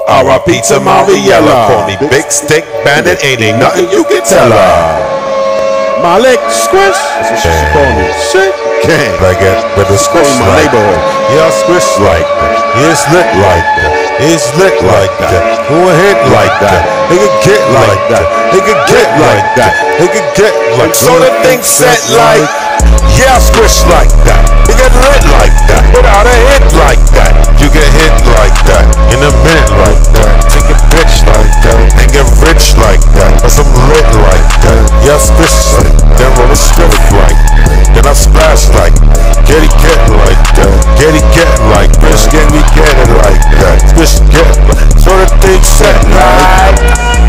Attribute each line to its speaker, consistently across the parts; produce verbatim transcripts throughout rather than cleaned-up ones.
Speaker 1: R I P to Mariella. Call me Big Stick Bandit, ain't ain't nothing you can tell her.
Speaker 2: Malik, Squish, that's what she's calling me. Shit,
Speaker 1: Gang, like it, with the Squish
Speaker 2: in my
Speaker 1: like
Speaker 2: neighborhood.
Speaker 1: Yeah, Squish like that. It's lit like that. It's lit like that. Go ahead like that. It could get like that. It could get like that. It could get like. So the thing set like. Yeah, Squish like that. You get lit like that. Without a hit like that. You get hit like that. In a minute like that. Take a bitch like that. And get rich like that. Or some lit like that. Yeah, Squish like that. Then roll a strip like that. Then I splash like that. Getty get like that. Getty get like that. Squish get me get it like that. Squish get like that. So the thing set like.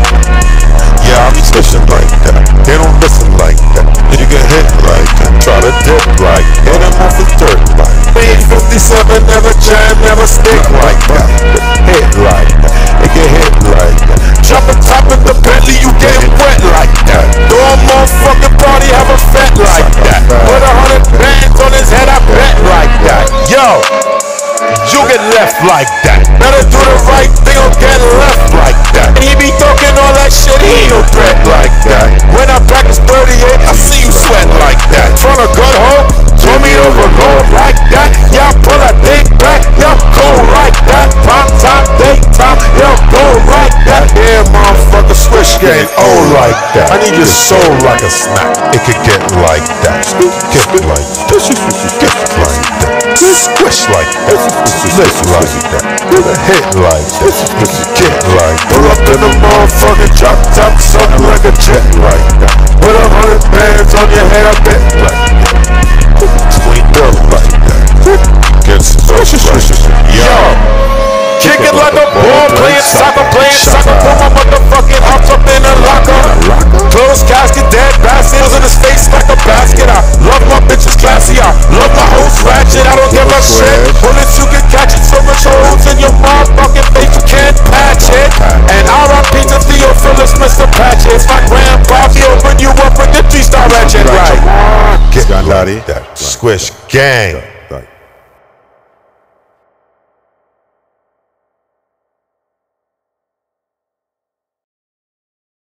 Speaker 1: Yeah, I be swishing like that. They don't listen like that. You get hit like that. Try to dip like that. Hit them off the dirt like that. eight fifty-seven, never jam, never stick like that. Hit like that. It get hit like that. Drop a top in the Bentley, you getting wet like that. Throw a motherfucking party, have a fete like that. Put a hundred bands on his head, I bet like that. Yo, you get left like that. Better do the right thing or get left like that. He be talking all that shit, he ain't no threat like that. When I practice thirty-eight, I see you sweat like that. From a good hoe, told me over gold like that. Y'all pull that thing back, y'all go like that. Prime time, daytime, y'all go like that. Yeah, motherfucker, Squish getting old like that. I need your soul like a snack. It could get like that. Get like that. Get like that. Squish like that. Lick like that. With a hit like that. Get like that. Pull up in the motherfucking drop top, something like a jet like that. Put a hundred bands on your head, I bet like that. Sweet girl like that. Get Squish like that. Yo, kick it like a ball, playing soccer, playing soccer. Put my motherfucking hops up in a locker. Closed casket, dead baskets in his face like a basket. I love my bitches classy, I love my hoes ratchet. I don't give a shit. Bullets you can catch it, so much holes in your motherfucking face you can't patch it. And R I P to Theophilus, Mister Patches. My grandpa, he'll bring you up with the three-star ratchet, right? Get Lottie, that Squish gang.